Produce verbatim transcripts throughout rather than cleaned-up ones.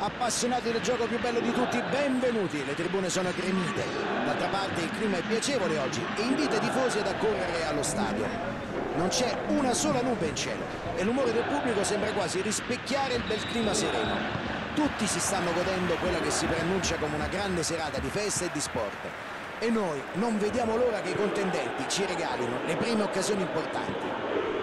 Appassionati del gioco più bello di tutti, benvenuti. Le tribune sono gremite. D'altra parte il clima è piacevole oggi e invita i tifosi ad accorrere allo stadio. Non c'è una sola nube in cielo e l'umore del pubblico sembra quasi rispecchiare il bel clima sereno. Tutti si stanno godendo quella che si preannuncia come una grande serata di festa e di sport. E noi non vediamo l'ora che i contendenti ci regalino le prime occasioni importanti.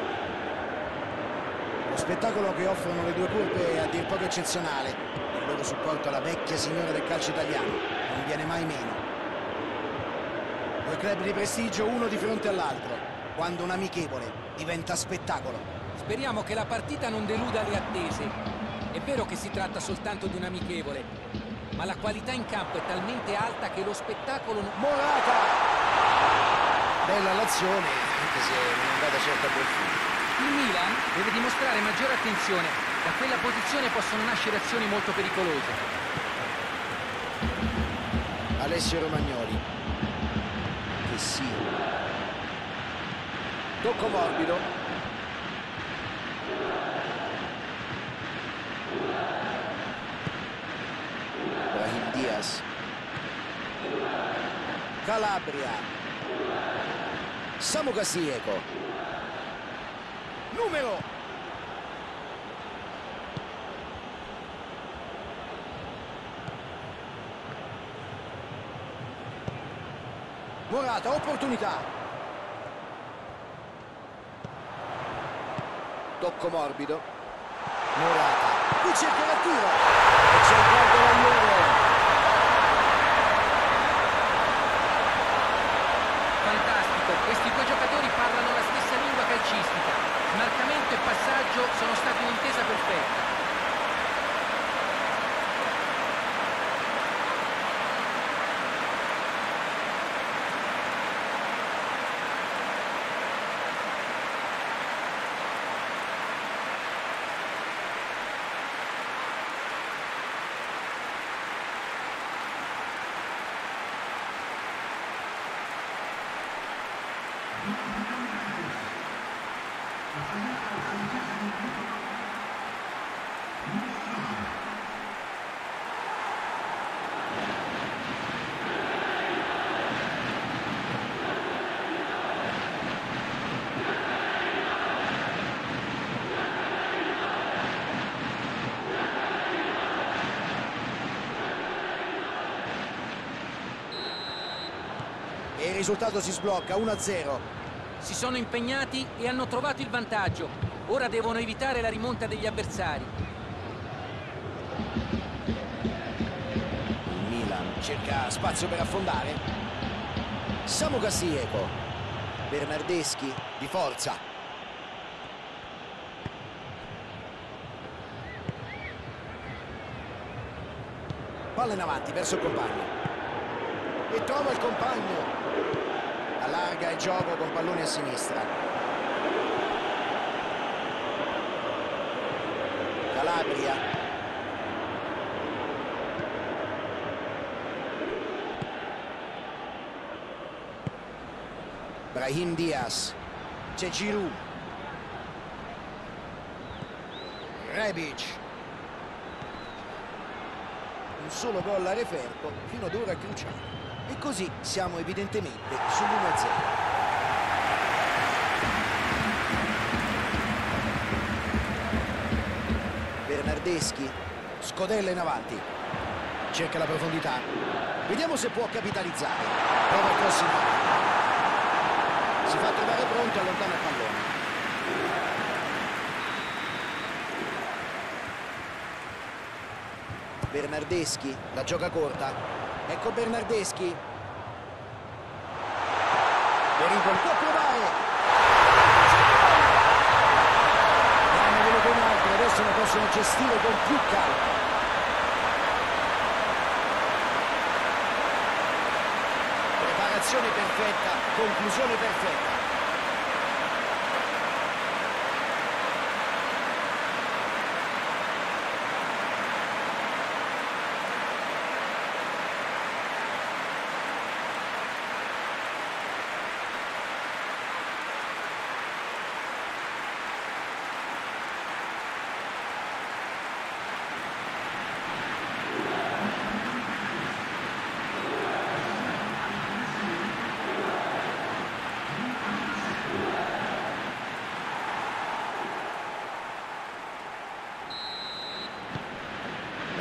Lo spettacolo che offrono le due curve è a dir poco eccezionale. Il loro supporto alla vecchia signora del calcio italiano non viene mai meno. Due club di prestigio uno di fronte all'altro, quando un amichevole diventa spettacolo. Speriamo che la partita non deluda le attese. È vero che si tratta soltanto di un amichevole, ma la qualità in campo è talmente alta che lo spettacolo... Morata! Bella l'azione, anche se non è andata certo a buon fine. Il Milan deve dimostrare maggiore attenzione. Da quella posizione possono nascere azioni molto pericolose. Alessio Romagnoli. Che sì. Tocco morbido. Brahim Diaz. Calabria. Samu Castillejo. Numero. Morata, opportunità. Tocco morbido. Morata. Qui cerca il tiro. E c'è il gol della Juve. Fantastico, questi due giocatori parlano la stessa lingua calcistica. Smarcamento e passaggio sono stati un'intesa perfetta. E il risultato si sblocca uno a zero. Si sono impegnati e hanno trovato il vantaggio. Ora devono evitare la rimonta degli avversari. Il Milan cerca spazio per affondare. Samu Castillejo. Bernardeschi di forza. Palla in avanti verso il compagno. E trova il compagno. Allarga il gioco con pallone a sinistra. Calabria. Brahim Diaz. C'è Giroud. Rebic. Un solo gol a referto fino ad ora cruciale. E così siamo evidentemente sull'uno a zero. Bernardeschi scodella in avanti. Cerca la profondità. Vediamo se può capitalizzare. Prova il cross in aria. Si fa trovare pronto e allontana il pallone. Bernardeschi la gioca corta. Ecco Bernardeschi. Pericolo, può provare. Ne hanno voluto un altro, adesso lo possono gestire con più calma. Preparazione perfetta, conclusione perfetta.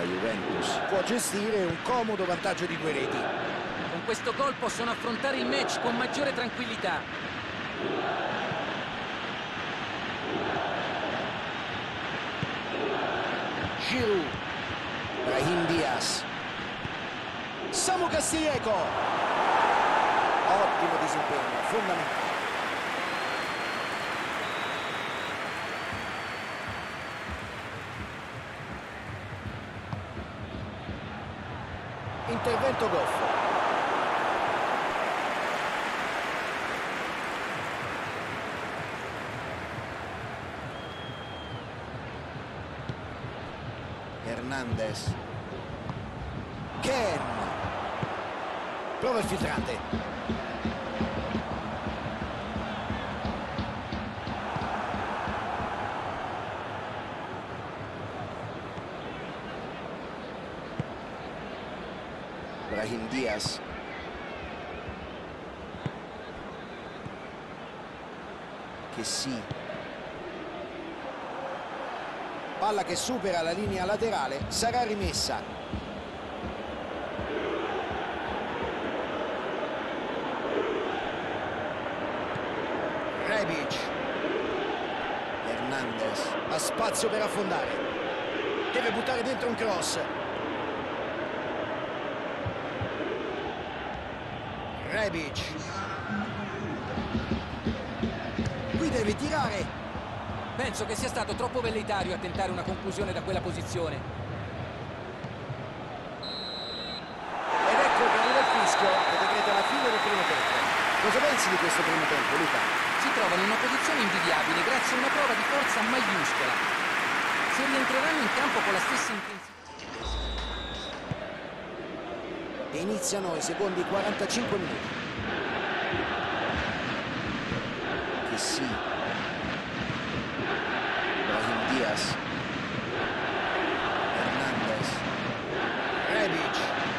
La Juventus può gestire un comodo vantaggio di due reti. Con questo gol possono affrontare il match con maggiore tranquillità. Giroud, Brahim Diaz, Samu Castillejo. Ottimo disimpegno, fondamentale. Intervento goffo. Hernandez. Ken. Prova il filtrante. Brahim Diaz. Che sì. Palla che supera la linea laterale, sarà rimessa. Rebic. Hernandez ha spazio per affondare. Deve buttare dentro un cross. Rebic. Qui deve tirare. Penso che sia stato troppo velleitario a tentare una conclusione da quella posizione. Ed ecco che arriva il fischio che decreta la fine del primo tempo. Cosa pensi di questo primo tempo, Luca? Si trova in una posizione invidiabile grazie a una prova di forza maiuscola. Se rientreranno in campo con la stessa intensità. E iniziano i secondi quarantacinque minuti. Che sì. Brahim Diaz. Hernandez. Rebic.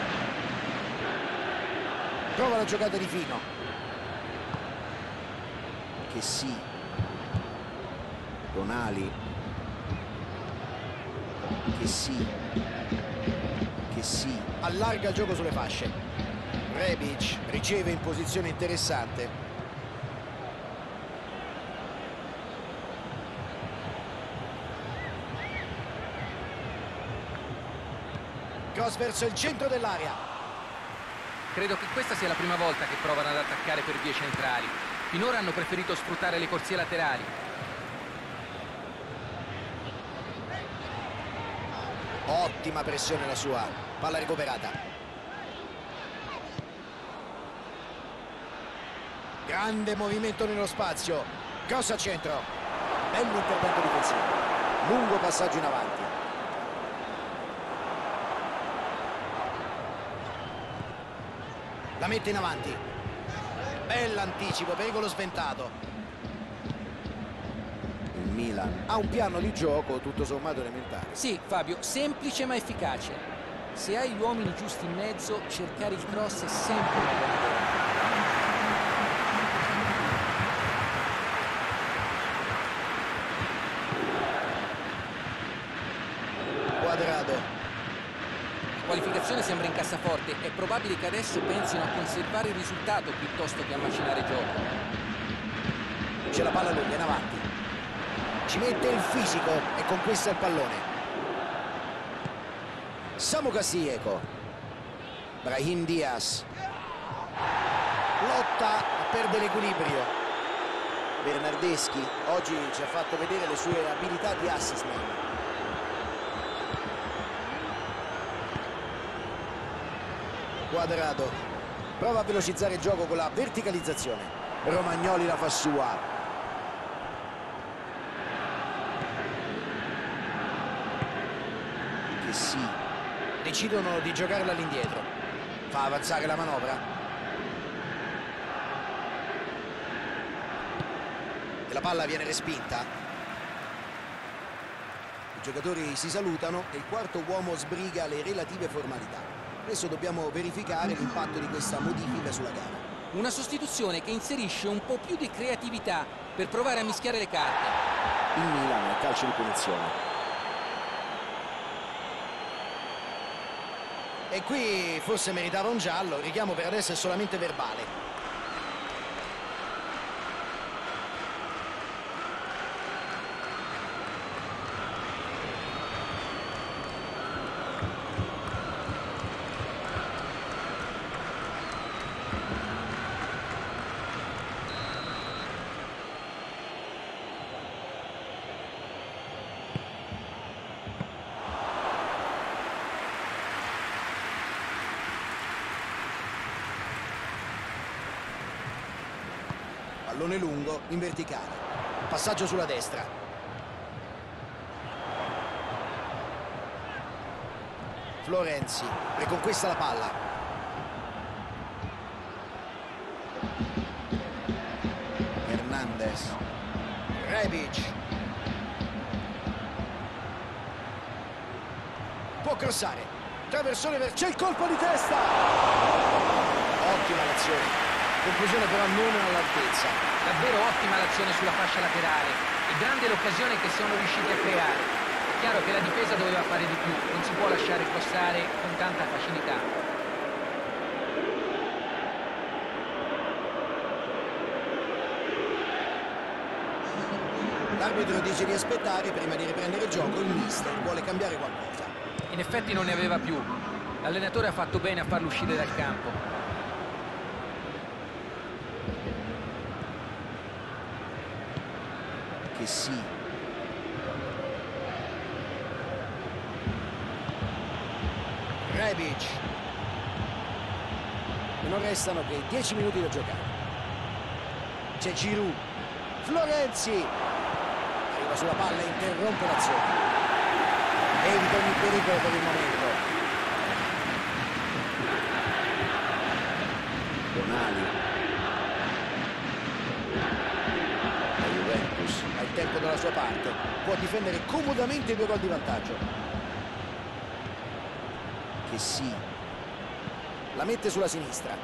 Prova la giocata di fino. Che sì. Tonali. Che sì. Che sì. Allarga il gioco sulle fasce. Rebic riceve in posizione interessante. Cross verso il centro dell'area. Credo che questa sia la prima volta che provano ad attaccare per vie centrali. Finora hanno preferito sfruttare le corsie laterali. Ottima pressione la sua. Palla recuperata. Grande movimento nello spazio. Cross al centro. Bello intervento difensivo. Lungo passaggio in avanti. La mette in avanti. Bell'anticipo, pericolo sventato. Il Milan ha un piano di gioco tutto sommato elementare. Sì, Fabio, semplice ma efficace. Se hai gli uomini giusti in mezzo, cercare il cross è sempre una buona idea. Quadrado. La qualificazione sembra in cassaforte. È probabile che adesso pensino a conservare il risultato piuttosto che a macinare gioco. C'è la palla lunga in avanti. Ci mette il fisico e conquista il pallone. Samu Castillejo. Brahim Diaz. Lotta a perdere l'equilibrio. Bernardeschi oggi ci ha fatto vedere le sue abilità di assist man. Quadrado prova a velocizzare il gioco con la verticalizzazione. Romagnoli la fa sua. Che sì. Decidono di giocarla all'indietro. Fa avanzare la manovra. E la palla viene respinta. I giocatori si salutano e il quarto uomo sbriga le relative formalità. Adesso dobbiamo verificare l'impatto di questa modifica sulla gara. Una sostituzione che inserisce un po' più di creatività per provare a mischiare le carte. Il Milan è calcio di punizione. E qui forse meritava un giallo, il richiamo per adesso è solamente verbale. Pallone lungo in verticale, passaggio sulla destra. Florenzi riconquista la palla. Hernandez, Rebic, può crossare, traversone, ver... c'è il colpo di testa. Ottima l'azione. Conclusione però non all'altezza. Davvero ottima l'azione sulla fascia laterale e grande l'occasione che sono riusciti a creare. È chiaro che la difesa doveva fare di più, non si può lasciare crossare con tanta facilità. L'arbitro dice di aspettare prima di riprendere il gioco, il mister vuole cambiare qualcosa. In effetti non ne aveva più. L'allenatore ha fatto bene a farlo uscire dal campo. Che sì. Rebic. E non restano che dieci minuti da giocare. C'è Giroud. Florenzi. Arriva sulla palla e interrompe l'azione. Evita ogni pericolo per il momento. Bonali. Ha il tempo dalla sua parte, può difendere comodamente due gol di vantaggio. Che sì, la mette sulla sinistra.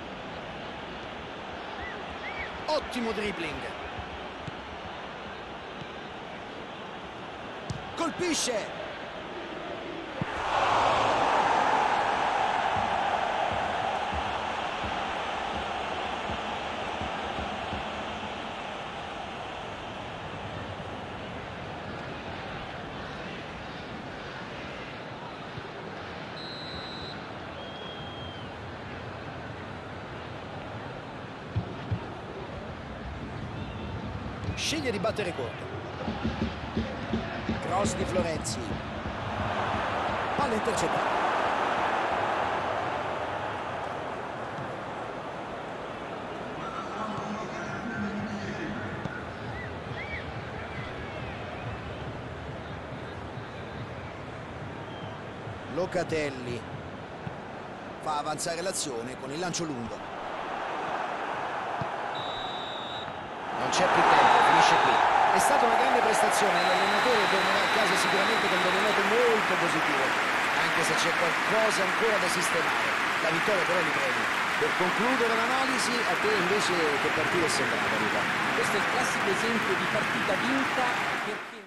Ottimo dribbling. Colpisce. Sceglie di battere corto. Cross di Florenzi. Palla intercettata. Locatelli fa avanzare l'azione con il lancio lungo. Non c'è più tempo, finisce qui. È stata una grande prestazione, l'allenatore tornerà a casa sicuramente con delle note molto positive, anche se c'è qualcosa ancora da sistemare. La vittoria però li premi. Per concludere l'analisi, a te invece che partita è sembrata, Luca? Questo è il classico esempio di partita vinta perché